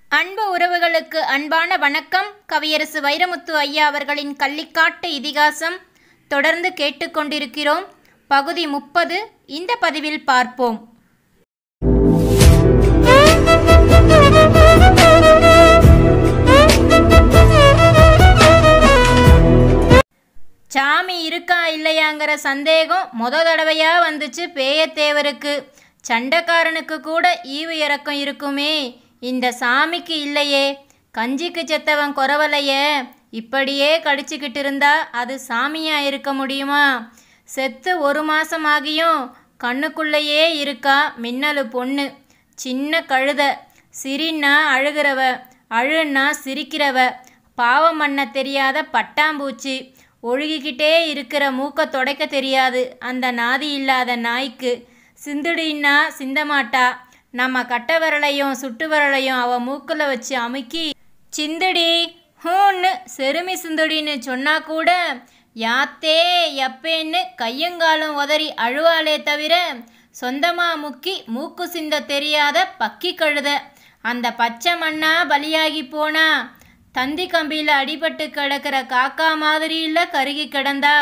அன்பு உறவுகளுக்கு அன்பான வணக்கம். கவியரசு வைரமுத்து ஐயா அவர்களின் கள்ளிக்காட்டு இதிகாசம் தொடர்ந்து கேட்டுக்கொண்டிருக்கிறோம். பகுதி 30 இந்த பதிவில் பார்ப்போம். சாமி இருக்கா இல்லையாங்கிற சந்தேகம் தடவையா வந்துச்சு பேயத்தேவருக்கு. சண்டைக்காரனுக்கு கூட ஈவு இறக்கம் இருக்குமே, இந்த சாமிக்கு இல்லையே. கஞ்சிக்கு செத்தவன் குறவலைய இப்படியே கடிச்சுக்கிட்டு இருந்தா அது சாமியா இருக்க முடியுமா? செத்து 1 மாசம் ஆகியும் கண்ணுக்குள்ளேயே இருக்கா மின்னலு பொண்ணு. சின்ன கழுத, சிரின்னா அழுகிறவ, அழுன்னா சிரிக்கிறவ, பாவம் பண்ண தெரியாத பட்டாம்பூச்சி, ஒழுகிக்கிட்டே இருக்கிற மூக்க தொடைக்க தெரியாது அந்த நாதி இல்லாத நாய்க்கு. சிந்துடின்னா சிந்தமாட்டா. நம்ம கட்ட விரலையும் சுட்டு விரலையும் அவ மூக்கில் வச்சு அமுக்கி சிந்துடி ஹூன்னு செருமி சிந்துடின்னு சொன்னா கூட யாத்தே எப்பேன்னு கையங்காலும் உதறி அழுவாளே தவிர சொந்தமா முக்கி மூக்கு சிந்த தெரியாத பக்கி கழுத. அந்த பச்சை மண்ணா பலியாகி போனா தந்தி கம்பியில் அடிபட்டு கிடக்கிற காக்கா மாதிரி இல்லை கருகி கிடந்தா.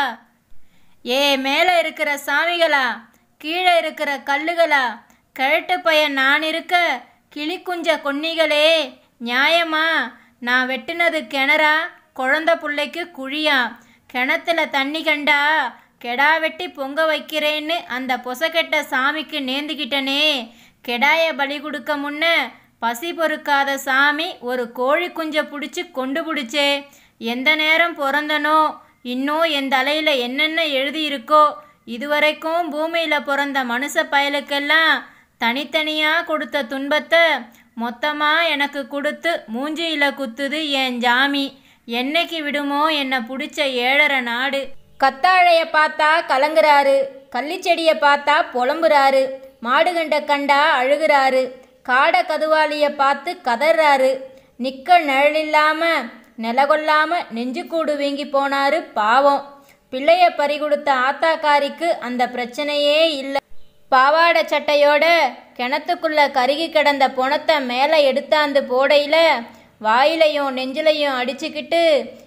ஏ மேலே இருக்கிற சாமிகளா, கீழே இருக்கிற கல்லுகளா, கிழட்டு பையன் நான் இருக்க கிளிக்குஞ்ச கொன்னிகளே, நியாயமா? நான் வெட்டினது கிணறா, குழந்த பிள்ளைக்கு குழியா? கிணத்துல தண்ணி கண்டா கெடா வெட்டி பொங்க வைக்கிறேன்னு அந்த பொசக்கெட்ட சாமிக்கு நேர்ந்துக்கிட்டனே. கெடாய பலி கொடுக்க முன்ன பசி பொறுக்காத சாமி ஒரு கோழி குஞ்சை பிடிச்சி கொண்டு பிடிச்சே. எந்த நேரம் பிறந்தனோ, இன்னும் என் தலையில் என்னென்ன எழுதியிருக்கோ. இதுவரைக்கும் பூமியில் பிறந்த மனுஷ பயலுக்கெல்லாம் தனித்தனியாக கொடுத்த துன்பத்தை மொத்தமாக எனக்கு கொடுத்து மூஞ்சியில் குத்துது என் ஜாமி. என்னைக்கு விடுமோ என்னை பிடிச்ச 7.5 நாடு. கத்தாழையை பார்த்தா கலங்குறாரு, கள்ளிச்செடியை பார்த்தா புலம்புறாரு, மாடுகண்டை கண்டா அழுகிறாரு, காடை கதுவாளியை பார்த்து கதறாரு. நிற்க நிழலில்லாமல் நிலகொள்ளாமல் நெஞ்சுக்கூடு வீங்கி போனாரு பாவம். பிள்ளைய பறிகொடுத்த ஆத்தாக்காரிக்கு அந்த பிரச்சனையே இல்லை. பாவாடை சட்டையோட கிணத்துக்குள்ள கருகி கிடந்த பொணத்தை மேலே எடுத்தாந்து போடையில் வாயிலையும் நெஞ்சிலையும் அடிச்சுக்கிட்டு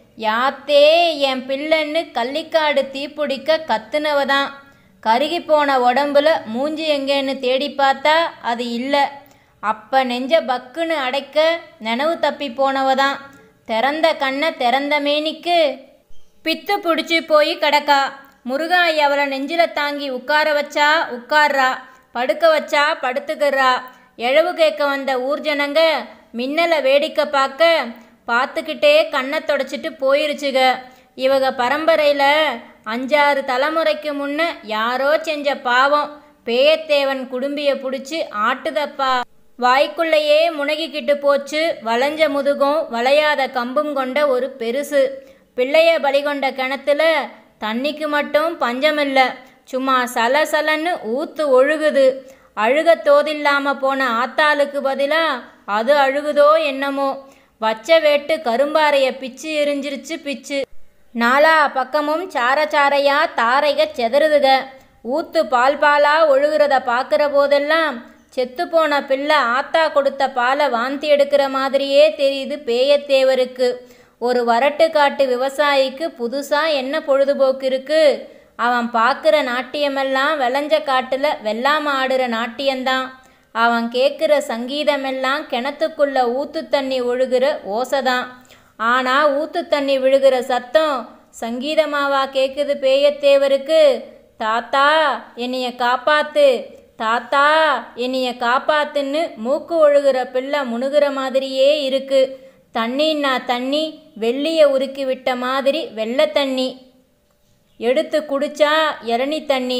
யாத்தே என் பிள்ளைன்னு கள்ளிக்காடு தீப்பிடிக்க கத்துனவதான். கருகி போன உடம்புல மூஞ்சி எங்கேன்னு தேடி பார்த்தா அது இல்லை. அப்போ நெஞ்ச பக்குன்னு அடைக்க நினைவு தப்பி போனவதான். திறந்த கண்ணை திறந்த மேனிக்கு பித்து பிடிச்சி போய் கிடக்கா. முருகாய் அவளை நெஞ்சில் தாங்கி உட்கார வச்சா உட்கார்றா, படுக்க வச்சா படுத்துக்கிறா. எழவு கேட்க வந்த ஊர் ஜனங்க மின்னலை வேடிக்கை பார்த்துக்கிட்டே கண்ணை தொடச்சிட்டு போயிருச்சுக. இவங்க பரம்பரையில் 5-6 தலைமுறைக்கு முன்ன யாரோ செஞ்ச பாவம் பேயத்தேவன் குடும்பியை பிடிச்சி ஆட்டுதப்பா. வாய்க்குள்ளேயே முனகிக்கிட்டு போச்சு வளைஞ்ச முதுகும் வளையாத கம்பும் கொண்ட ஒரு பெருசு. பிள்ளைய பலிகொண்ட கிணத்துல தண்ணிக்கு மட்டும் பஞ்சமில்லை, சும்மா சலசலன்னு ஊத்து ஒழுகுது. அழுக தோதில்லாமல் போன ஆத்தாளுக்கு பதிலாக அது அழுகுதோ என்னமோ. வச்ச வேட்டு கரும்பாறையை பிச்சு எரிஞ்சிருச்சு பிச்சு. 4 பக்கமும் சாரையா தாரைக செதறுதுக. ஊத்து பாலா ஒழுகிறத பார்க்குற போதெல்லாம் செத்துப்போன பிள்ளை ஆத்தா கொடுத்த பாலை வாந்தி எடுக்கிற மாதிரியே தெரியுது பேயத்தேவருக்கு. ஒரு வரட்டு காட்டு விவசாயிக்கு புதுசாக என்ன பொழுதுபோக்கு இருக்கு? அவன் பார்க்குற நாட்டியமெல்லாம் விளைஞ்ச காட்டில் வெள்ளாம ஆடுற நாட்டியம்தான். அவன் கேட்குற சங்கீதமெல்லாம் கிணத்துக்குள்ள ஊத்து தண்ணி ஒழுகிற ஓசைதான். ஆனால் ஊத்து தண்ணி விழுகிற சத்தம் சங்கீதமாவா கேட்குது பேயத்தேவருக்கு? தாத்தா என்னைய காப்பாத்து, தாத்தா என்னைய காப்பாத்துன்னு மூக்கு ஒழுகிற பிள்ளை முணுகிற மாதிரியே இருக்கு. தண்ணின்னா தண்ணி வெள்ளியை உருக்கி விட்ட மாதிரி வெள்ளை தண்ணி. எடுத்து குடிச்சா இளநி தண்ணி,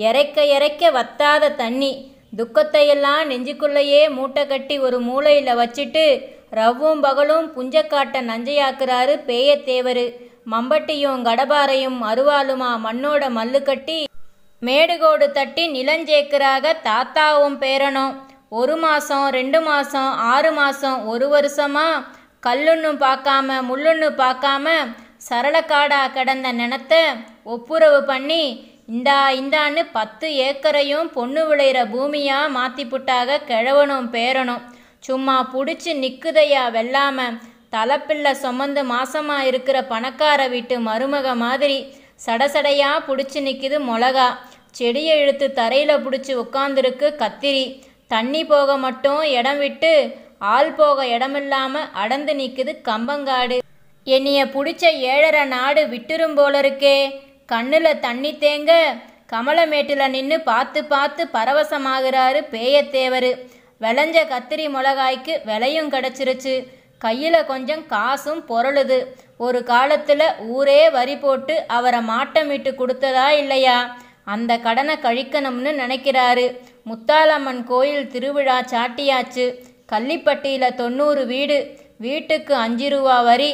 இறைக்க வத்தாத தண்ணி. துக்கத்தையெல்லாம் நெஞ்சுக்குள்ளேயே மூட்டை கட்டி ஒரு மூளையில் வச்சுட்டு ரவ்வும் பகலும் புஞ்சக்காட்டை நஞ்சையாக்குறாரு பேயத்தேவர். மம்பட்டியும் கடபாரையும் அருவாளுமா மண்ணோட மல்லு கட்டி மேடுகோடு தட்டி நிலஞ்சேக்குறாக தாத்தாவும் பேரனும். 1 மாதம் 2 மாதம் 6 மாதம் 1 வருஷமா கல்லுன்னு பார்க்காம முள்ளுன்னு பார்க்காம சரளக்காடா கிடந்த நினத்தை ஒப்புரவு பண்ணி இந்தான்னு 10 ஏக்கரையும் பொண்ணு விளையிற பூமியாக மாற்றி புட்டாக கிழவனும் பேரனும். சும்மா புடிச்சு நிக்குதையா வெள்ளாம. தலைப்பிள்ளை சுமந்து மாசமா இருக்கிற பணக்கார வீட்டு மருமக மாதிரி சடசடையா பிடிச்சி நிற்கிது மிளகா. செடியை இழுத்து தரையில் பிடிச்சி உட்காந்துருக்கு கத்திரி. தண்ணி போக மட்டும் இடம் விட்டு ஆள் போக இடமில்லாமல் அடர்ந்து நிற்குது கம்பங்காடு. என்னைய பிடிச்ச 7.5 நாடு விட்டுரும் போல இருக்கே. கண்ணில் தண்ணி தேங்க கமலமேட்டில் நின்று பார்த்து பார்த்து பரவசமாகிறாரு பேயத்தேவர். விளைஞ்ச கத்திரி மிளகாய்க்கு விலையும் கிடச்சிருச்சு. கையில் கொஞ்சம் காசும் பொருளுது. ஒரு காலத்தில் ஊரே வரி போட்டு அவரை மாட்டமிட்டு கொடுத்ததா இல்லையா? அந்த கடனை கழிக்கணும்னு நினைக்கிறாரு. முத்தாலம்மன் கோயில் திருவிழா சாட்டியாச்சு. கள்ளிப்பட்டியில் 90 வீடு. வீட்டுக்கு 5 ரூபா வரி.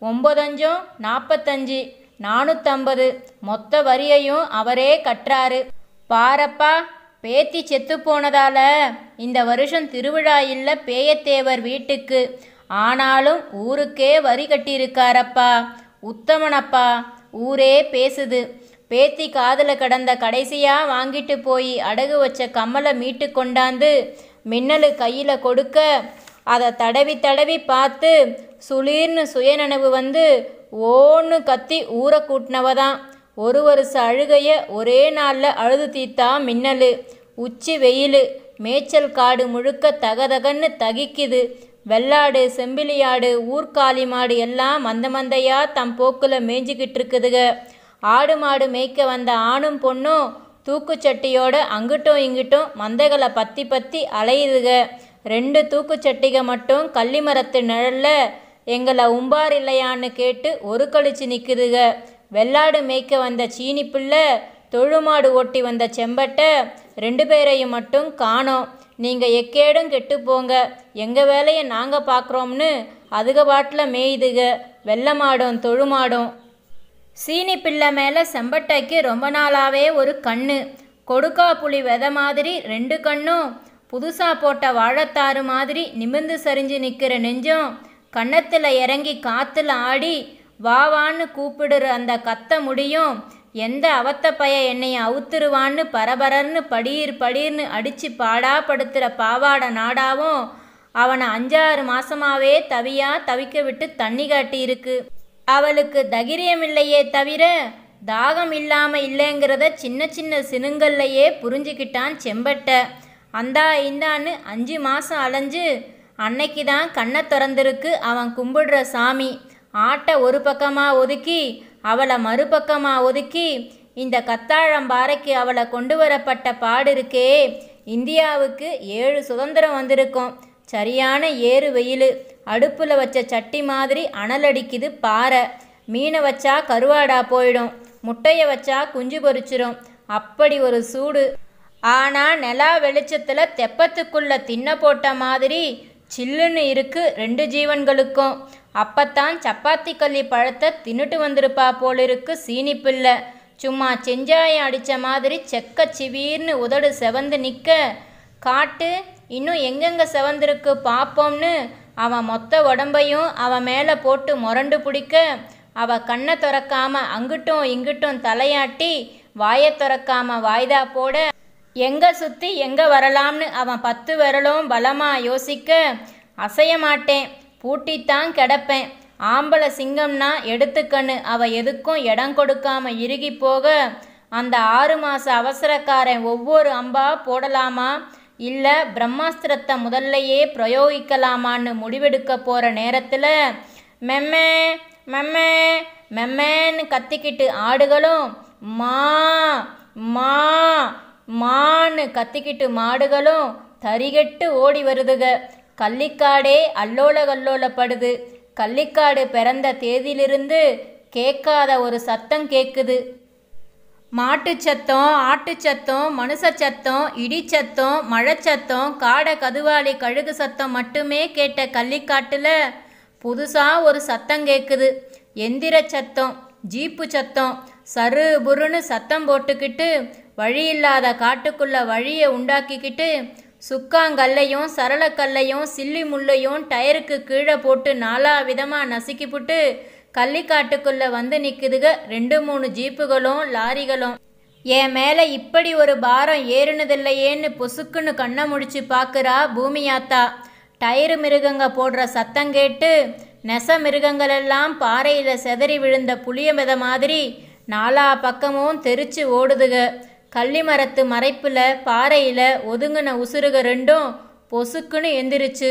9 45 450 மொத்த வரியையும் அவரே கட்டுறாரு. பாரப்பா, பேத்தி செத்து போனதால இந்த வருஷம் திருவிழா இல்லை பேயத்தேவர் வீட்டுக்கு. ஆனாலும் ஊருக்கே வரி கட்டியிருக்காரப்பா. உத்தமனப்பா. ஊரே பேசுது. பேத்தி காதில் கிடந்த கடைசியாக வாங்கிட்டு போய் அடகு வச்ச கம்மலை மீட்டு கொண்டாந்து மின்னலு கையில் கொடுக்க அதை தடவி தடவி பார்த்து சுளீர்னு சுயநனவு வந்து ஓன்னு கத்தி ஊரை கூட்டினவதான். ஒரு வருஷ அழுகைய ஒரே நாளில் அழுது தீத்தா மின்னலு. உச்சி வெயில். மேய்ச்சல் காடு முழுக்க தகதகன்னு தகிக்குது. வெள்ளாடு செம்பிலியாடு ஊர்காலி மாடு எல்லாம் மந்த மந்தையாக தம் போக்கில் மேய்ஞ்சிக்கிட்டு இருக்குதுக. ஆடு மாடு மேய்க்க வந்த ஆணும் பொண்ணும் தூக்குச்சட்டியோட அங்கிட்டும் இங்கிட்டும் மந்தைகளை பற்றி பற்றி அலையுதுக. 2 தூக்குச்சட்டிக மட்டும் கள்ளிமரத்து நிழலில் எங்களை உம்பார் இல்லையான்னு கேட்டு ஒரு கழிச்சு நிற்குதுக. வெள்ளாடு மேய்க்க வந்த சீனி பிள்ளை தொழுமாடு ஓட்டி வந்த செம்பட்டை 2 பேரையும் மட்டும் காணோம். நீங்கள் எக்கேடும் கெட்டு போங்க, எங்கள் வேலையை நாங்கள் பார்க்குறோம்னு அதுக பாட்டில் மேய்துக வெள்ளை மாடும் தொழுமாடும். சீனி பிள்ளை மேலே செம்பட்டைக்கு ரொம்ப நாளாகவே ஒரு கண்ணு. கொடுக்கா புளி விதை மாதிரி 2 கண்ணும். புதுசாக போட்ட வாழைத்தாறு மாதிரி நிமிர்ந்து சரிஞ்சு நிற்கிற நெஞ்சம். கன்னத்தில் இறங்கி காற்றுல ஆடி வாவான்னு கூப்பிடுற அந்த கத்த முடியும். எந்த அவத்த பைய என்னைய அவுத்துருவான்னு பரபரன்னு படீர்னு அடித்து பாடாப்படுத்துகிற பாவாடை நாடாவும் அவனை 5-6 மாசமாகவே தவிக்க விட்டு தண்ணி காட்டியிருக்கு. அவளுக்கு தைரியம் இல்லையே தவிர தாகம் இல்லாமல் இல்லைங்கிறத சின்ன சின்ன சினுங்கள்லையே புரிஞ்சுக்கிட்டான் செம்பட்டை. அந்தா இந்தான்னு 5 மாதம் அலைஞ்சு அன்னைக்கு தான் கண்ணை திறந்திருக்கு அவன் கும்பிடுற சாமி. ஆட்டை ஒரு பக்கமாக ஒதுக்கி அவளை மறுபக்கமாக ஒதுக்கி இந்த கத்தாழம்பாறைக்கு அவளை கொண்டு வரப்பட்ட பாடு இருக்கே. இந்தியாவுக்கு 7 சுதந்திரம் வந்திருக்கும். சரியான ஏறு வெயில். அடுப்பில் வச்ச சட்டி மாதிரி அனலடிக்குது பாறை. மீனை வச்சா கருவாடா போயிடும். முட்டையை வச்சா குஞ்சு பொரிச்சிடும். அப்படி ஒரு சூடு. ஆனால் நிலா வெளிச்சத்தில் தெப்பத்துக்குள்ளே தின்ன போட்ட மாதிரி சில்லுன்னு இருக்கு 2 ஜீவன்களுக்கும். அப்பத்தான் சப்பாத்தி கள்ளி பழத்தை தின்னுட்டு வந்திருப்பா போலிருக்கு சீனி பிள்ளை. சும்மா செஞ்சாயம் அடித்த மாதிரி செக்க சிவீர்னு உதடு செவந்து நிற்க, காட்டு இன்னும் எங்கெங்கே செவந்திருக்கு பார்ப்போம்னு அவன் மொத்த உடம்பையும் அவன் மேலே போட்டு முரண்டு பிடிக்க, அவள் கண்ணை திறக்காம அங்கிட்டும் இங்கிட்டும் தலையாட்டி வாயை திறக்காம வாய்தா போட, எங்கே சுற்றி எங்கே வரலாம்னு அவன் 10 விரலும் பலமாக யோசிக்க, அசைய மாட்டேன், பூட்டித்தான் கிடப்பேன், ஆம்பளை சிங்கம்னா எடுத்துக்கண்ணு அவள் எதுக்கும் இடம் கொடுக்காம இறுகி போக, அந்த 6 மாத அவசரக்காரன் ஒவ்வொரு அம்பா போடலாமா இல்லை பிரம்மாஸ்திரத்தை முதல்லையே பிரயோகிக்கலாமான்னு முடிவெடுக்க போகிற நேரத்தில் மெம்மே மெம்மே மெம்மேன்னு கத்திக்கிட்டு ஆடுகளும், மா மா மான்னு கத்திக்கிட்டு மாடுகளும் தரிகெட்டு ஓடி வருதுக. கள்ளிக்காடே அல்லோல கல்லோலப்படுது. கள்ளிக்காடு பிறந்த தேதியிலிருந்து கேட்காத ஒரு சத்தம் கேட்குது. மாட்டுச்சத்தம், ஆட்டுச்சத்தம், மனுஷ சத்தம், இடிச்சத்தம், மழைச்சத்தம், காடை கதுவாளி கழுகு சத்தம் மட்டுமே கேட்ட கள்ளிக்காட்டில் புதுசாக ஒரு சத்தம் கேட்குது. எந்திர சத்தம், ஜீப்பு சத்தம். சரு புருன்னு சத்தம் போட்டுக்கிட்டு வழியில்லாத காட்டுக்குள்ளே வழியை உண்டாக்கிக்கிட்டு சுக்காங்கல்லையும் சரளக்கல்லையும் சில்லி முள்ளையும் டயருக்கு கீழே போட்டு 4 விதமாக நசுக்கிப்புட்டு கள்ளிக்காட்டுக்குள்ளே வந்து நிற்குதுக 2-3 ஜீப்புகளும் லாரிகளும். என் மேலே இப்படி ஒரு பாரம் ஏறுனதில்லையேன்னு பொசுக்குன்னு கண்ணை முடிச்சு பார்க்குறா பூமியாத்தா. டயரு மிருகங்க போடுற சத்தம் கேட்டு நெச மிருகங்களெல்லாம் பாறையில் செதறி விழுந்த புளிய வித மாதிரி நாலா பக்கமும் தெரிச்சு ஓடுதுக. கள்ளி மரத்து மறைப்பில் பாறையில் ஒதுங்கின உசுருக ரெண்டும் பொசுக்குன்னு எந்திரிச்சு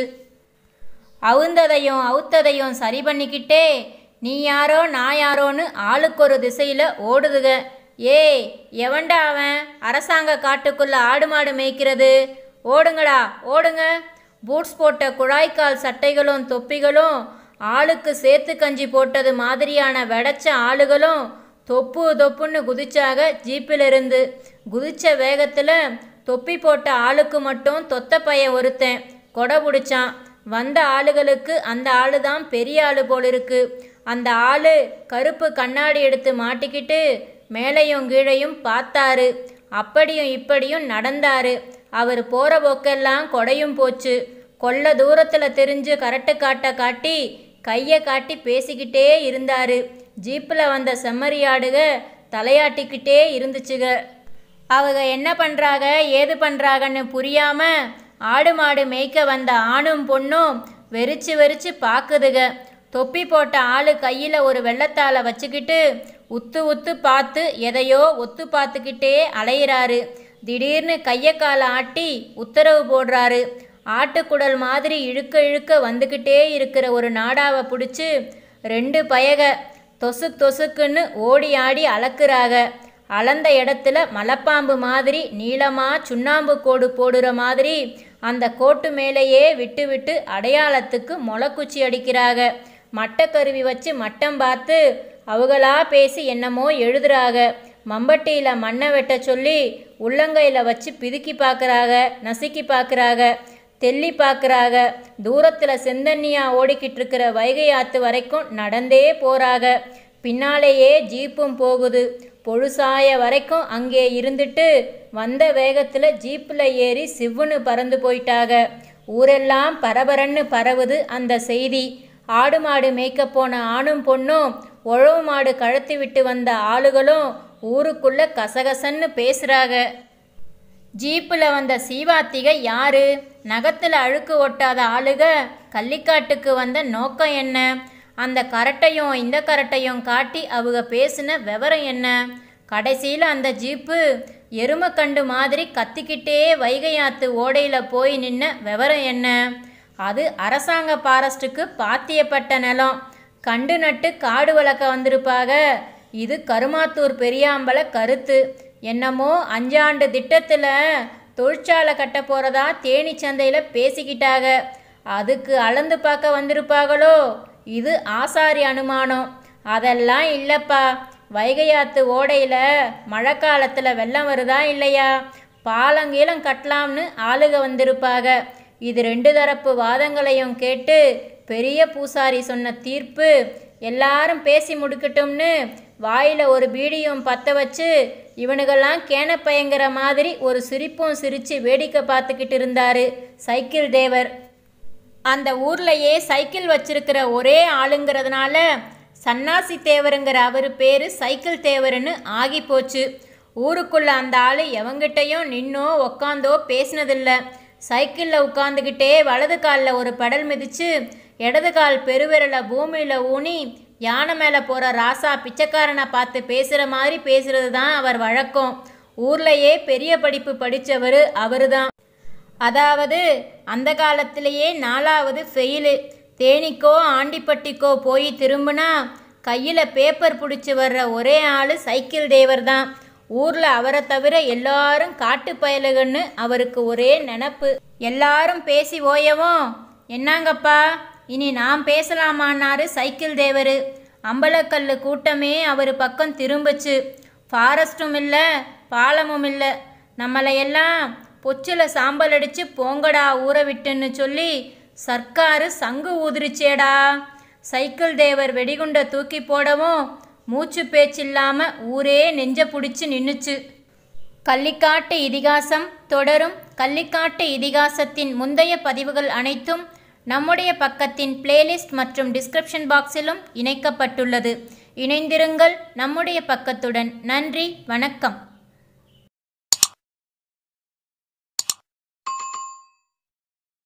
அவுந்ததையும் அவுத்ததையும் சரி பண்ணிக்கிட்டே நீ யாரோ நான் யாரோன்னு ஆளுக்கு ஒரு திசையில் ஓடுதுக. ஏய், எவன்டா அவன் அரசாங்க காட்டுக்குள்ளே ஆடு மாடு மேய்க்கிறது? ஓடுங்கடா ஓடுங்க. பூட்ஸ் போட்ட குழாய்க்கால் சட்டைகளும் தொப்பிகளும் ஆளுக்கு சேத்து கஞ்சி போட்டது மாதிரியான வெடைச்ச ஆளுகளும் தொப்பு தொப்புன்னு குதிச்சாக. ஜீப்பிலிருந்து குதிச்ச வேகத்தில் தொப்பி போட்ட ஆளுக்கு மட்டும் தொத்த பையன் ஒருத்தன் கொடை பிடிச்சான். வந்த ஆளுகளுக்கு அந்த ஆளு தான் பெரிய ஆளு போலிருக்கு. அந்த ஆளு கருப்பு கண்ணாடி எடுத்து மாட்டிக்கிட்டு மேலையும் கீழையும் பார்த்தாரு. அப்படியும் இப்படியும் நடந்தாரு. அவர் போகிற போக்கெல்லாம் கொடையும் போச்சு. கொல்ல தூரத்தில் தெரிஞ்சு கரட்டு காட்ட காட்டி கையை காட்டி பேசிக்கிட்டே இருந்தார். ஜீப்பில் வந்த செம்மறியாடுக தலையாட்டிக்கிட்டே இருந்துச்சுக. அவங்க என்ன பண்ணுறாங்க ஏது பண்ணுறாங்கன்னு புரியாமல் ஆடு மாடு மேய்க்க வந்த ஆணும் பொண்ணும் வெறிச்சு வெறிச்சு பார்க்குதுக. தொப்பி போட்ட ஆளு கையில் ஒரு வெள்ளத்தாளை வச்சுக்கிட்டு உத்து உத்து பார்த்து எதையோ ஒத்து பார்த்துக்கிட்டே அலையிறாரு. திடீர்னு கையை காலை ஆட்டி உத்தரவு போடுறாரு. ஆட்டுக்குடல் மாதிரி இழுக்க இழுக்க வந்துக்கிட்டே இருக்கிற ஒரு நாடாவை பிடிச்சி 2 பயக தொசுக் தொசுக்குன்னு ஓடி ஆடி அளக்குறாங்க. அளந்த இடத்துல மலைப்பாம்பு மாதிரி நீளமாக சுண்ணாம்பு கோடு போடுற மாதிரி அந்த கோட்டு மேலேயே விட்டு விட்டு அடையாளத்துக்கு முளைக்குச்சி அடிக்கிறாங்க. மட்டக்கருவி வச்சு மட்டம் பார்த்து அவங்களா பேசி என்னமோ எழுதுறாங்க. மம்பட்டியில் மண்ணை வெட்ட சொல்லி உள்ளங்கையில் வச்சு பிதுக்கி பார்க்குறாங்க, நசுக்கி பார்க்குறாங்க, தெள்ளி பார்க்குறாங்க. தூரத்தில் செந்தண்ணியாக ஓடிக்கிட்டு இருக்கிற வைகை ஆற்று வரைக்கும் நடந்தே போகிறாங்க. பின்னாலேயே ஜீப்பும் போகுது. பொழுசாய வரைக்கும் அங்கே இருந்துட்டு வந்த வேகத்தில் ஜீப்பில் ஏறி சிவ்வுன்னு பறந்து போயிட்டாங்க. ஊரெல்லாம் பரபரன்னு பரவுது அந்த செய்தி. ஆடு மாடு மேய்க்க போன ஆணும் பொண்ணும் உழவு மாடு கழத்தி விட்டு வந்த ஆளுகளும் ஊருக்குள்ள கசகசன்னு பேசுகிறாங்க. ஜீப்பில் வந்த சீவாத்திக யாரு? நகத்தில் அழுக்கு ஒட்டாத ஆளுக. கள்ளிக்காட்டுக்கு வந்த நோக்கம் என்ன? அந்த கரட்டையும் இந்த கரட்டையும் காட்டி அவங்க பேசின விவரம் என்ன? கடைசியில் அந்த ஜீப்பு எருமக்கண்டு மாதிரி கத்திக்கிட்டே வைகையாத்து ஓடையில் போய் நின்ன விவரம் என்ன? அது அரசாங்க ஃபாரஸ்ட்டுக்கு பாத்தியப்பட்ட நிலம். கண்டு நட்டு காடு வளர்க்க வந்திருப்பாங்க. இது கருமாத்தூர் பெரியாம்பல கருத்து. என்னமோ 5 ஆண்டு திட்டத்தில் தொழிற்சாலை கட்ட போகிறதா தேனி சந்தையில் பேசிக்கிட்டாங்க. அதுக்கு அளந்து பார்க்க வந்திருப்பாங்களோ? இது ஆசாரி அனுமானம். அதெல்லாம் இல்லைப்பா. வைகையாத்து ஓடையில் மழை காலத்தில் வெள்ளம் வருதா இல்லையா? பாலங்கீலம் கட்டலாம்னு ஆளுக வந்திருப்பாங்க. இது 2 தரப்பு வாதங்களையும் கேட்டு பெரிய பூசாரி சொன்ன தீர்ப்பு எல்லாரும் பேசி முடிக்கட்டும்னு வாயில் ஒரு பீடியும் பற்ற வச்சு இவனுங்கெல்லாம் கேனப்பயங்கிற மாதிரி ஒரு சிரிப்பும் சிரித்து வேடிக்கை பார்த்துக்கிட்டு இருந்தார் சைக்கிள் தேவர். அந்த ஊர்லையே சைக்கிள் வச்சிருக்கிற ஒரே ஆளுங்கிறதுனால சன்னாசி தேவருங்கிற அவர் பேர் சைக்கிள் தேவருன்னு ஆகி போச்சு. ஊருக்குள்ளே அந்த ஆள் எவங்கிட்டையும் நின்னோ உக்காந்தோ பேசினதில்லை. சைக்கிளில் உட்காந்துக்கிட்டே வலது காலில் ஒரு பெடல் மிதித்து இடது கால் பெருவிரலை பூமியில் ஊனி யானை மேலே போகிற ராசா பிச்சைக்காரனை பார்த்து பேசுகிற மாதிரி பேசுகிறது தான் அவர் வழக்கம். ஊர்லையே பெரிய படிப்பு படித்தவர் அவர் தான். அதாவது அந்த காலத்திலேயே 4வது ஃபெயிலு. தேனிக்கோ ஆண்டிப்பட்டிக்கோ போய் திரும்பினா கையில் பேப்பர் பிடிச்சி வர்ற ஒரே ஆள் சைக்கிள் தேவர் தான். ஊரில் அவரை தவிர எல்லாரும் காட்டு பயலுகன்னு அவருக்கு ஒரே நினப்பு. எல்லாரும் பேசி ஓயவும், என்னங்கப்பா இனி நான் பேசலாமான்னாரு சைக்கிள் தேவர். அம்பலக்கல் கூட்டமே அவர் பக்கம் திரும்பிச்சு. ஃபாரஸ்ட்டும் இல்லை, பாலமும் இல்லை. நம்மளையெல்லாம் பொச்சில் சாம்பல் அடித்து போங்கடா ஊற விட்டுன்னு சொல்லி சர்க்காரு சங்கு ஊதிருச்சேடா. சைக்கிள் தேவர் வெடிகுண்டை தூக்கி போடவும் மூச்சு பேச்சில்லாமல் ஊரே நெஞ்ச பிடிச்சி நின்றுச்சு. கள்ளிக்காட்டு இதிகாசம் தொடரும். கள்ளிக்காட்டு இதிகாசத்தின் முந்தைய பதிவுகள் அனைத்தும் நம்முடைய பக்கத்தின் பிளேலிஸ்ட் மற்றும் டிஸ்கிரிப்ஷன் பாக்ஸிலும் இணைக்கப்பட்டுள்ளது. இணைந்திருங்கள் நம்முடைய பக்கத்துடன். நன்றி, வணக்கம்.